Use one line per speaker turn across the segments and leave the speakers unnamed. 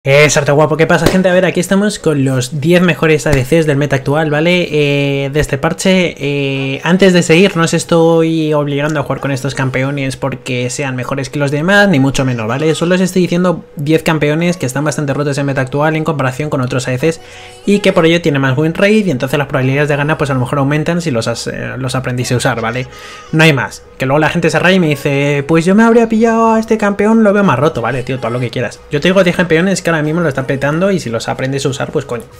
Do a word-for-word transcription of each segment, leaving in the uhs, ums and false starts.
Exacto, guapo. ¿Qué pasa, gente? A ver, aquí estamos con los diez mejores A D Cs del meta actual, ¿vale? Eh, de este parche. Eh, antes de seguir, no os estoy obligando a jugar con estos campeones porque sean mejores que los demás, ni mucho menos, ¿vale? Solo os estoy diciendo diez campeones que están bastante rotos en meta actual en comparación con otros A D Cs y que por ello tienen más win rate y entonces las probabilidades de ganar pues a lo mejor aumentan si los, has, eh, los aprendís a usar, ¿vale? No hay más. Que luego la gente se raya y me dice, pues yo me habría pillado a este campeón, lo veo más roto, ¿vale? Tío, todo lo que quieras. Yo te digo diez campeones que ahora mismo lo están petando y si los aprendes a usar, pues coño,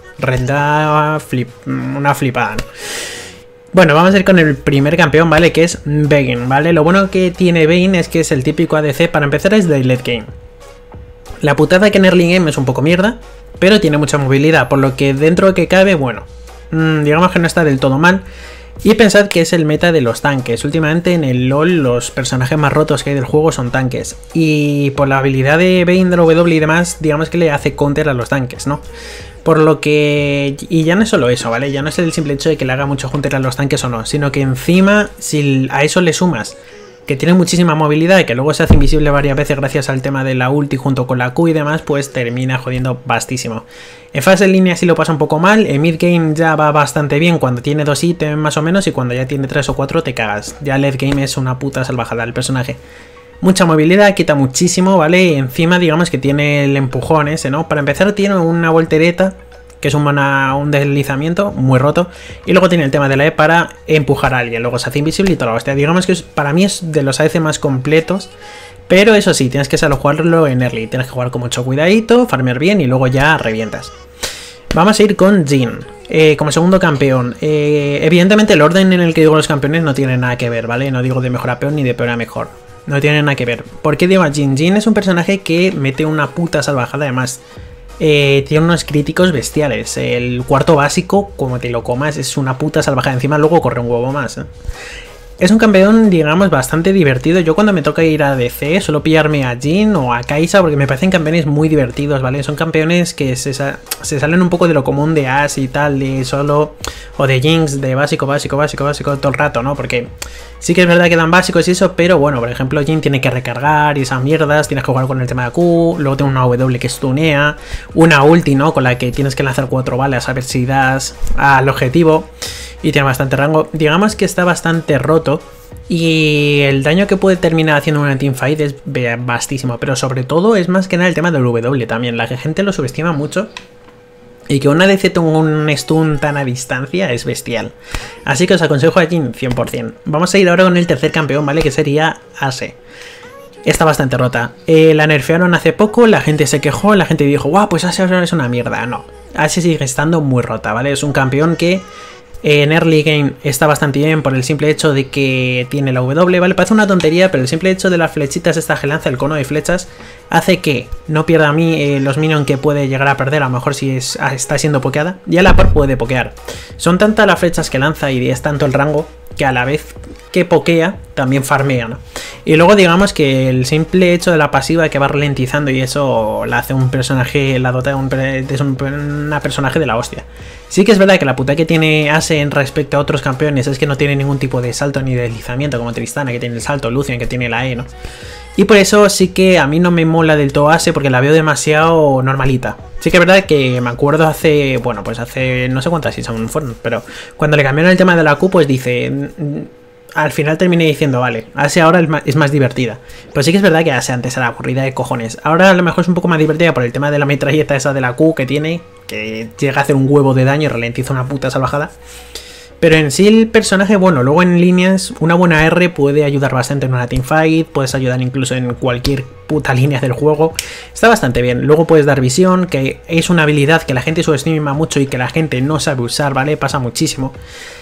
renta flip, una flipada, ¿no? Bueno, vamos a ir con el primer campeón, ¿vale? Que es Vayne, ¿vale? Lo bueno que tiene Vayne es que es el típico A D C, para empezar es de late game. La putada que en early game es un poco mierda, pero tiene mucha movilidad, por lo que dentro de que cabe, bueno, mmm, digamos que no está del todo mal. Y pensad que es el meta de los tanques. Últimamente en el LoL los personajes más rotos que hay del juego son tanques. Y por la habilidad de Vayne del W y demás, digamos que le hace counter a los tanques, ¿no? Por lo que... Y ya no es solo eso, ¿vale? Ya no es el simple hecho de que le haga mucho counter a los tanques o no, sino que encima, si a eso le sumas que tiene muchísima movilidad y que luego se hace invisible varias veces gracias al tema de la ulti junto con la Q y demás, pues termina jodiendo bastísimo. En fase en línea sí lo pasa un poco mal, en mid game ya va bastante bien cuando tiene dos ítems más o menos y cuando ya tiene tres o cuatro te cagas. Ya late game es una puta salvajada el personaje. Mucha movilidad, quita muchísimo, ¿vale? Y encima digamos que tiene el empujón ese, ¿no? Para empezar tiene una voltereta, que es un, mana, un deslizamiento muy roto, y luego tiene el tema de la E para empujar a alguien, luego se hace invisible y toda la hostia. Digamos que es, para mí es de los A D C más completos, pero eso sí, tienes que saber jugarlo en early, tienes que jugar con mucho cuidadito, farmear bien y luego ya revientas. Vamos a ir con Jhin, eh, como segundo campeón. Eh, evidentemente el orden en el que digo los campeones no tiene nada que ver, ¿vale? No digo de mejor a peor ni de peor a mejor, no tiene nada que ver. ¿Por qué digo a Jhin? Jhin es un personaje que mete una puta salvajada, además. Eh, tiene unos críticos bestiales. El cuarto básico, como te lo comas, es una puta salvajada. Encima luego corre un huevo más, ¿eh? Es un campeón, digamos, bastante divertido. Yo cuando me toca ir a D C suelo pillarme a Jhin o a Kai'Sa porque me parecen campeones muy divertidos, ¿vale? Son campeones que se, sa se salen un poco de lo común de As y tal, de solo... o de Jinx, de básico, básico, básico, básico todo el rato, ¿no? Porque sí que es verdad que dan básicos y eso, pero bueno, por ejemplo, Jhin tiene que recargar y esas mierdas, tienes que jugar con el tema de Q, luego tiene una W que stunea, una ulti, ¿no? Con la que tienes que lanzar cuatro balas a ver si das al objetivo. Y tiene bastante rango. Digamos que está bastante roto. Y el daño que puede terminar haciendo una teamfight es vastísimo. Pero sobre todo es más que nada el tema del W también. La gente lo subestima mucho. Y que una A D C tenga un stun tan a distancia es bestial. Así que os aconsejo a Jhin cien por cien. Vamos a ir ahora con el tercer campeón, ¿vale? Que sería Ashe. Está bastante rota. Eh, la nerfearon hace poco, la gente se quejó, la gente dijo, guau, pues Ashe ahora es una mierda. No, Ashe sigue estando muy rota, ¿vale? Es un campeón que... en early game está bastante bien por el simple hecho de que tiene la W, ¿vale? Parece una tontería, pero el simple hecho de las flechitas esta que lanza, el cono de flechas, hace que no pierda a mí eh, los minions que puede llegar a perder, a lo mejor si es, está siendo pokeada, y a la par puede pokear. Son tantas las flechas que lanza y es tanto el rango que a la vez que pokea, también farmea, ¿no? Y luego digamos que el simple hecho de la pasiva que va ralentizando y eso la hace un personaje, la dota de un, de un una personaje de la hostia. Sí que es verdad que la puta que tiene Ashe en respecto a otros campeones es que no tiene ningún tipo de salto ni de deslizamiento como Tristana, que tiene el salto, Lucian, que tiene la E, ¿no? Y por eso sí que a mí no me mola del todo Ashe porque la veo demasiado normalita. Sí que es verdad que me acuerdo hace, bueno, pues hace no sé cuántas seasons fueron, pero cuando le cambiaron el tema de la Q, pues dice... Al final terminé diciendo, vale, Ashe ahora es más, es más divertida. Pero sí que es verdad que Ashe antes era aburrida de cojones. Ahora a lo mejor es un poco más divertida por el tema de la metralleta esa de la Q que tiene, que llega a hacer un huevo de daño y ralentiza una puta salvajada. Pero en sí el personaje, bueno, luego en líneas, una buena R puede ayudar bastante en una teamfight, puedes ayudar incluso en cualquier puta línea del juego. Está bastante bien. Luego puedes dar visión, que es una habilidad que la gente subestima mucho y que la gente no sabe usar, ¿vale? Pasa muchísimo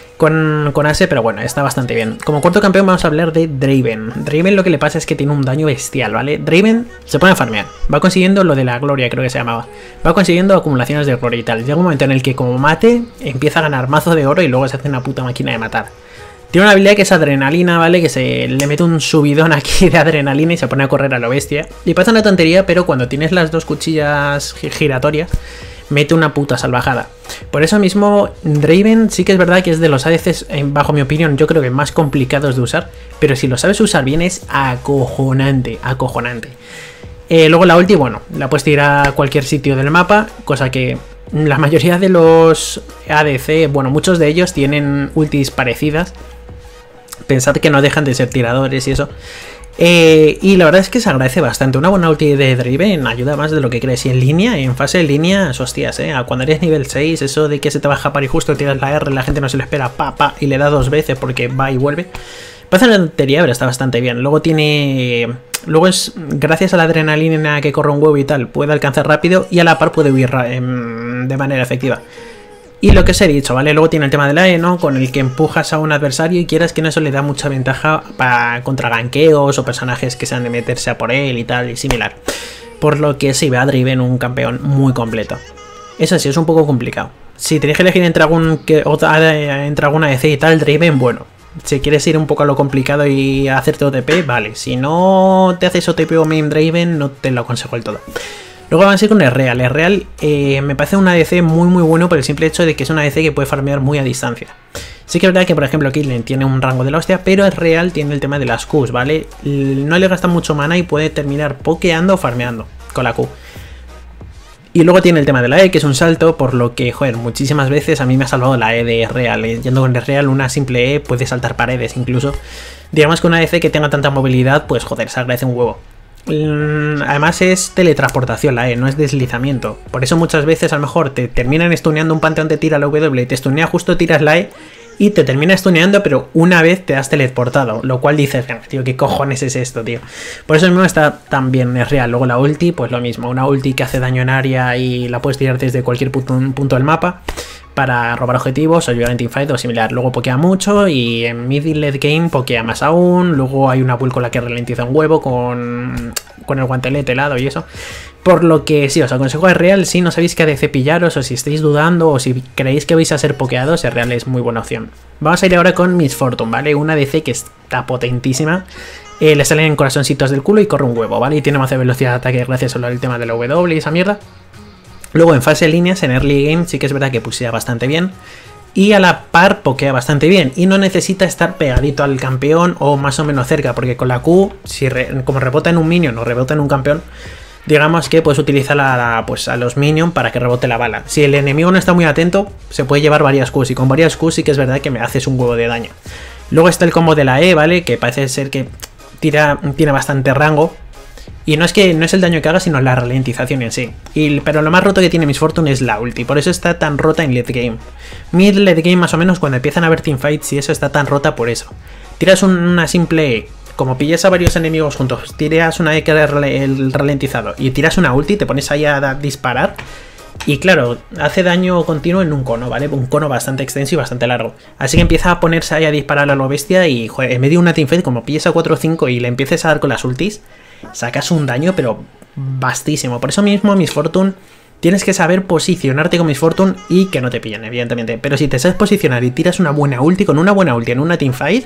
con, con Ashe, pero bueno, está bastante bien. Como cuarto campeón vamos a hablar de Draven. Draven lo que le pasa es que tiene un daño bestial, ¿vale? Draven se pone a farmear, va consiguiendo lo de la gloria, creo que se llamaba. Va consiguiendo acumulaciones de gloria y tal. Llega un momento en el que como mate, empieza a ganar mazo de oro y luego se hace una puta máquina de matar. Tiene una habilidad que es adrenalina, ¿vale? Que se le mete un subidón aquí de adrenalina y se pone a correr a lo bestia. Y pasa una tontería, pero cuando tienes las dos cuchillas giratorias, mete una puta salvajada. Por eso mismo, Draven sí que es verdad que es de los A D Cs, bajo mi opinión, yo creo que más complicados de usar. Pero si lo sabes usar bien es acojonante, acojonante. Eh, luego la ulti, bueno, la puedes tirar a cualquier sitio del mapa, cosa que la mayoría de los A D C, bueno, muchos de ellos tienen ultis parecidas. Pensad que no dejan de ser tiradores y eso. Eh, y la verdad es que se agradece bastante. Una buena ulti de Draven ayuda más de lo que crees. Y en línea, en fase de línea, hostias, eh. Cuando eres nivel seis, eso de que se te va a japar y justo tiras la R, la gente no se lo espera, pa, pa, y le da dos veces porque va y vuelve. Parece una tontería, pero está bastante bien. Luego tiene... Luego es, gracias a la adrenalina que corre un huevo y tal, puede alcanzar rápido y a la par puede huir eh, de manera efectiva. Y lo que os he dicho, ¿vale? Luego tiene el tema del A E, ¿no? Con el que empujas a un adversario y quieras que no, eso le da mucha ventaja para contra ganqueos o personajes que se han de meterse a por él y tal y similar. Por lo que sí, ve a Draven un campeón muy completo. Eso sí, es un poco complicado. Si tenéis que elegir entre algún que, otra, entre alguna A D C y tal, Draven, bueno. Si quieres ir un poco a lo complicado y hacerte O T P, vale. Si no te haces O T P o main Draven, no te lo aconsejo del todo. Luego vamos a ir con el Real. El Real eh, me parece una A D C muy muy bueno por el simple hecho de que es una A D C que puede farmear muy a distancia. Sí que es verdad que por ejemplo Caitlyn tiene un rango de la hostia, pero el Real tiene el tema de las Qs, ¿vale? No le gasta mucho mana y puede terminar pokeando o farmeando con la Q. Y luego tiene el tema de la E, que es un salto, por lo que, joder, muchísimas veces a mí me ha salvado la E de Real. Eh. Yendo con el Real, una simple E puede saltar paredes incluso. Digamos que una A D C que tenga tanta movilidad, pues joder, se agradece un huevo. Además es teletransportación la E, no es deslizamiento. Por eso muchas veces a lo mejor te terminan stuneando un panteón, te tira la W y te stunea justo, tiras la E y te termina stuneando, pero una vez te has teleportado. Lo cual dices, tío, ¿qué cojones es esto, tío? Por eso mismo está tan bien, es real. Luego la ulti, pues lo mismo. Una ulti que hace daño en área y la puedes tirar desde cualquier punto, punto del mapa para robar objetivos, ayudar en teamfight o similar. Luego pokea mucho y en mid y late game pokea más aún. Luego hay una build con la que ralentiza un huevo con, con el guantelete helado y eso. Por lo que sí, os aconsejo es real si no sabéis qué A D C pillaros o si estáis dudando o si creéis que vais a ser pokeados, es real, es muy buena opción. Vamos a ir ahora con Miss Fortune, ¿vale? Una A D C que está potentísima. Eh, le salen corazoncitos del culo y corre un huevo, ¿vale? Y tiene más de velocidad de ataque gracias solo al tema de la W y esa mierda. Luego en fase de líneas, en early game, sí que es verdad que pusea bastante bien. Y a la par pokea bastante bien. Y no necesita estar pegadito al campeón o más o menos cerca. Porque con la Q, si re, como rebota en un minion o rebota en un campeón, digamos que puedes utilizarla pues, a los minions para que rebote la bala. Si el enemigo no está muy atento, se puede llevar varias Qs. Y con varias Qs sí que es verdad que me haces un huevo de daño. Luego está el combo de la E, ¿vale? Que parece ser que tira, tiene bastante rango. Y no es que no es el daño que haga, sino la ralentización en sí. Y, pero lo más roto que tiene Miss Fortune es la ulti. Por eso está tan rota en late game. Mid late game más o menos cuando empiezan a haber teamfights y eso está tan rota por eso. Tiras un, una simple E. Como pillas a varios enemigos juntos, tiras una E que era el ralentizado y tiras una ulti, te pones ahí a disparar. Y claro, hace daño continuo en un cono, ¿vale? Un cono bastante extenso y bastante largo. Así que empieza a ponerse ahí a disparar a lo bestia y, joder, en medio de una teamfight, como pilles a cuatro o cinco y le empieces a dar con las ultis, sacas un daño, pero vastísimo. Por eso mismo, Miss Fortune, tienes que saber posicionarte con Miss Fortune y que no te pillen, evidentemente. Pero si te sabes posicionar y tiras una buena ulti, con una buena ulti en una teamfight,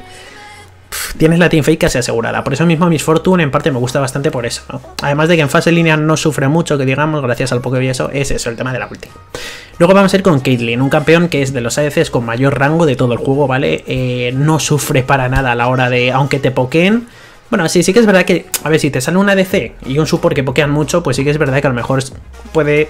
tienes la teamfight casi asegurada. Por eso mismo Miss Fortune en parte me gusta bastante por eso, ¿no? Además de que en fase línea no sufre mucho, que digamos, gracias al pokeo y eso, es eso, el tema de la ulti. Luego vamos a ir con Caitlyn, un campeón que es de los A D Cs con mayor rango de todo el juego, ¿vale? Eh, no sufre para nada a la hora de, aunque te pokeen. Bueno, sí, sí que es verdad que, a ver, si te sale un A D C y un support que pokean mucho, pues sí que es verdad que a lo mejor puede...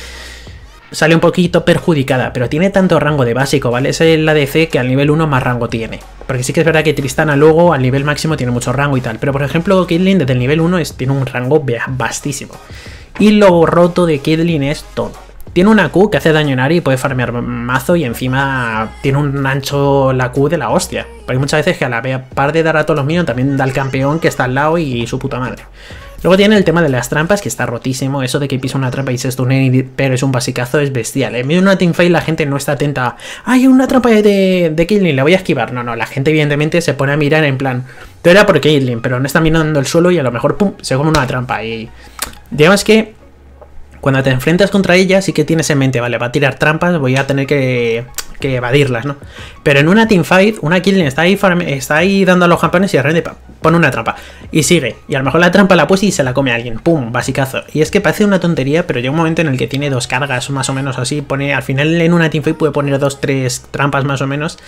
sale un poquito perjudicada, pero tiene tanto rango de básico, ¿vale? Es el A D C que al nivel uno más rango tiene. Porque sí que es verdad que Tristana luego al nivel máximo tiene mucho rango y tal. Pero por ejemplo, Caitlyn desde el nivel uno es, tiene un rango vastísimo. Y lo roto de Caitlyn es todo. Tiene una Q que hace daño en área y puede farmear mazo y encima tiene un ancho la Q de la hostia. Porque muchas veces que a la par de dar a todos los minions también da al campeón que está al lado y su puta madre. Luego tiene el tema de las trampas, que está rotísimo. Eso de que pisa una trampa y se stune, pero es un basicazo, es bestial. En medio de una teamfight la gente no está atenta. ¡Ay, una trampa de, de Caitlyn! La voy a esquivar. No, no, la gente evidentemente se pone a mirar en plan... Todo era por Caitlyn, pero no está mirando el suelo y a lo mejor, ¡pum!, se come una trampa. Y digamos que cuando te enfrentas contra ella sí que tienes en mente, vale, va a tirar trampas, voy a tener que... que evadirlas, ¿no? Pero en una teamfight, una Caitlyn está ahí, está ahí dando a los campeones y de repente pone una trampa y sigue, y a lo mejor la trampa la puse y se la come a alguien, pum, basicazo. Y es que parece una tontería, pero llega un momento en el que tiene dos cargas más o menos así, pone, al final en una teamfight puede poner dos, tres trampas más o menos,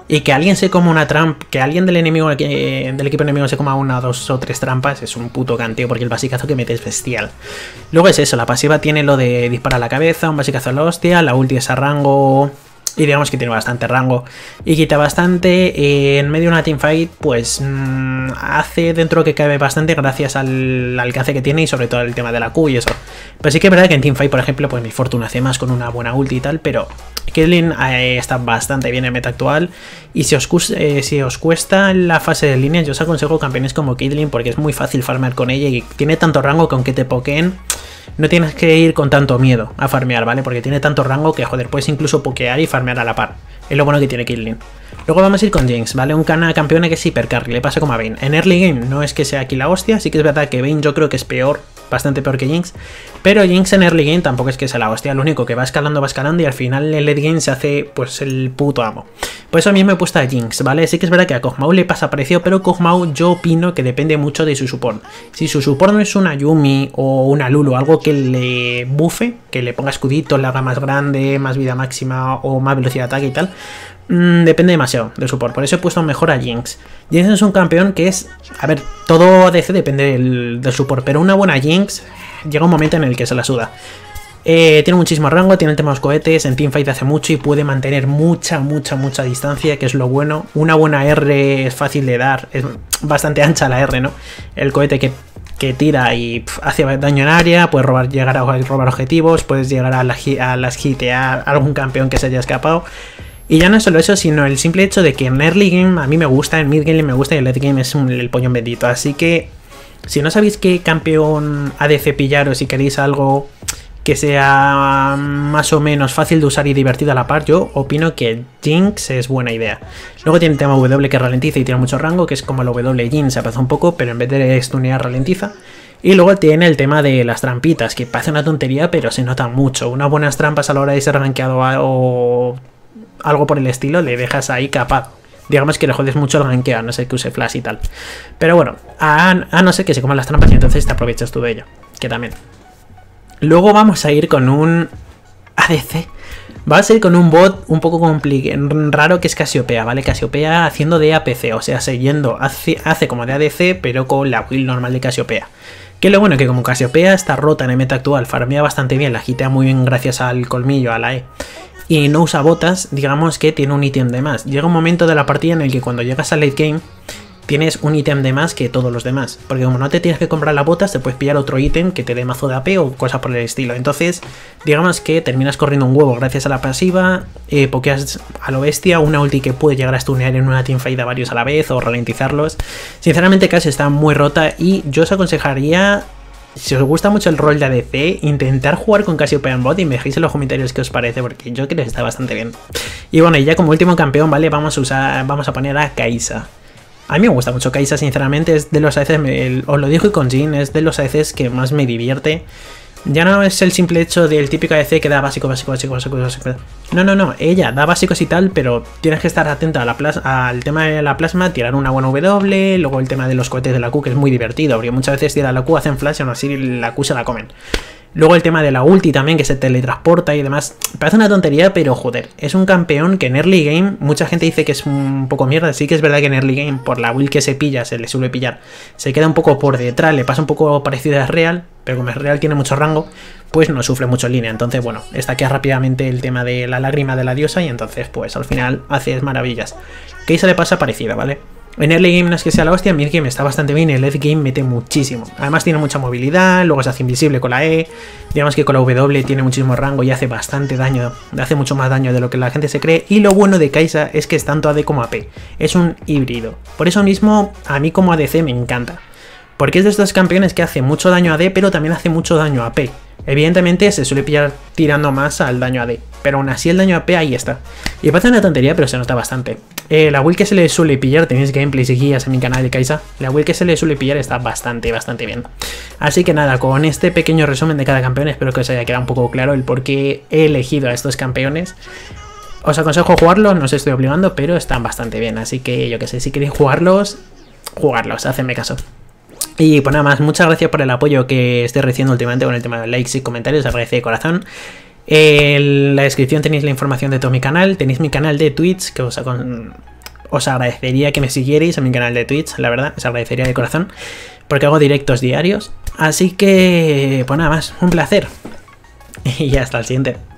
Y que alguien se coma una trampa, que alguien del enemigo que, del equipo enemigo se coma una, dos o tres trampas, es un puto canteo, porque el basicazo que mete es bestial. Luego es eso, la pasiva tiene lo de disparar a la cabeza, un basicazo a la hostia, la ulti es a rango, y digamos que tiene bastante rango y quita bastante. Eh, en medio de una teamfight, pues mmm, hace dentro que cabe bastante gracias al alcance que tiene y sobre todo el tema de la Q y eso. Pero sí que es verdad que en teamfight, por ejemplo, pues mi Fortuna hace más con una buena ulti y tal, pero Caitlyn eh, está bastante bien en meta actual. Y si os, eh, si os cuesta la fase de líneas, yo os aconsejo campeones como Caitlyn, porque es muy fácil farmear con ella y tiene tanto rango que aunque te pokeen, no tienes que ir con tanto miedo a farmear, ¿vale? Porque tiene tanto rango que, joder, puedes incluso pokear y farmear a la par. Es lo bueno que tiene Caitlyn. Luego vamos a ir con Jinx, ¿vale? Un cana campeona que es hipercarry, le pasa como a Vayne. En early game no es que sea aquí la hostia, sí que es verdad que Vayne yo creo que es peor, bastante peor que Jinx. Pero Jinx en early game tampoco es que sea la hostia, lo único que va escalando, va escalando y al final en late game se hace, pues, el puto amo. Por eso a mí me he puesto a Jinx, ¿vale? Sí que es verdad que a Kog'Maw le pasa parecido, pero Kog'Maw yo opino que depende mucho de su support. Si su support no es una Yumi o una Lulu, algo que le buffe, que le ponga escuditos, le haga más grande, más vida máxima o más velocidad de ataque y tal, mmm, depende demasiado del support. Por eso he puesto mejor a Jinx. Jinx es un campeón que es, a ver, todo A D C depende del, del support, pero una buena Jinx llega un momento en el que se la suda. Eh, tiene muchísimo rango, tiene el tema de los cohetes, en teamfight hace mucho y puede mantener mucha, mucha, mucha distancia, que es lo bueno. Una buena R es fácil de dar, es bastante ancha la R, ¿no? El cohete que, que tira y pff, hace daño en área, puedes robar, llegar a robar objetivos, puedes llegar a, la, a las hitear a algún campeón que se haya escapado. Y ya no es solo eso, sino el simple hecho de que en early game a mí me gusta, en mid game me gusta y en late game es un, el pollón bendito. Así que si no sabéis qué campeón A D C pillar o si queréis algo que sea más o menos fácil de usar y divertido a la par, yo opino que Jinx es buena idea. Luego tiene el tema W que ralentiza y tiene mucho rango, que es como el W Jinx, se apaza un poco, pero en vez de stunear ralentiza. Y luego tiene el tema de las trampitas, que parece una tontería, pero se nota mucho. Unas buenas trampas a la hora de ser rankeado o algo por el estilo, le dejas ahí capado. Digamos que le jodes mucho el gankeo, a no ser que use flash y tal. Pero bueno, a, a no ser que se coman las trampas y entonces te aprovechas tú de ello, que también. Luego vamos a ir con un A D C. Vamos a ir con un bot un poco raro que es Casiopea, ¿vale? Casiopea haciendo de A P C, o sea, siguiendo, hace, hace como de A D C, pero con la build normal de Casiopea. Que lo bueno que como Casiopea está rota en el meta actual, farmea bastante bien, la hitea muy bien gracias al colmillo, a la E. Y no usa botas, digamos que tiene un ítem de más. Llega un momento de la partida en el que cuando llegas al late game tienes un ítem de más que todos los demás, porque como no te tienes que comprar las botas, te puedes pillar otro ítem que te dé mazo de A P o cosas por el estilo. Entonces, digamos que terminas corriendo un huevo gracias a la pasiva, eh, pokeas a lo bestia, una ulti que puede llegar a stunear en una teamfight a varios a la vez o ralentizarlos. Sinceramente, casi está muy rota y yo os aconsejaría, si os gusta mucho el rol de A D C, intentar jugar con Casiopea en bot y me dejéis en los comentarios qué os parece, porque yo creo que está bastante bien. Y bueno, y ya como último campeón, ¿vale? Vamos a usar, vamos a poner a Kai'Sa. A mí me gusta mucho Kai'Sa, sinceramente, es de los A D Cs, me, os lo digo con Jhin, es de los A D Cs que más me divierte. Ya no es el simple hecho del típico A D C que da básico, básico, básico, básico, básico. No, no, no, ella da básicos y tal, pero tienes que estar atenta a la al tema de la plasma, tirar una buena W, luego el tema de los cohetes de la Q, que es muy divertido, porque muchas veces tiran la Q, hacen flash y aún así la Q se la comen. Luego el tema de la ulti también, que se teletransporta y demás. Parece una tontería, pero joder, es un campeón que en early game mucha gente dice que es un poco mierda. Sí que es verdad que en early game, por la build que se pilla, se le suele pillar, se queda un poco por detrás, le pasa un poco parecido a Real, pero como es Real tiene mucho rango, pues no sufre mucho en línea. Entonces, bueno, estaquea rápidamente el tema de la lágrima de la diosa y entonces, pues al final haces maravillas. Kai'Sa le pasa parecido, ¿vale? En early game no es que sea la hostia, en mid game está bastante bien, en late game mete muchísimo. Además tiene mucha movilidad, luego se hace invisible con la E, digamos que con la W tiene muchísimo rango y hace bastante daño, hace mucho más daño de lo que la gente se cree. Y lo bueno de Kai'Sa es que es tanto A D como A P, es un híbrido. Por eso mismo a mí como A D C me encanta, porque es de estos campeones que hace mucho daño a A D, pero también hace mucho daño a A P. Evidentemente se suele pillar tirando más al daño a D, pero aún así el daño a P ahí está. Y parece una tontería, pero se nota bastante. Eh, la build que se le suele pillar, tenéis gameplays y guías en mi canal de Kai'Sa, la build que se le suele pillar está bastante, bastante bien. Así que nada, con este pequeño resumen de cada campeón, espero que os haya quedado un poco claro el por qué he elegido a estos campeones. Os aconsejo jugarlos, no os estoy obligando, pero están bastante bien, así que yo que sé, si queréis jugarlos, jugarlos, hacedme caso. Y pues nada más, muchas gracias por el apoyo que estoy recibiendo últimamente con el tema de likes y comentarios, agradece de corazón. En la descripción tenéis la información de todo mi canal, tenéis mi canal de Twitch, que os, os agradecería que me siguierais en mi canal de Twitch, la verdad, os agradecería de corazón, porque hago directos diarios. Así que, pues nada más, un placer. Y hasta el siguiente.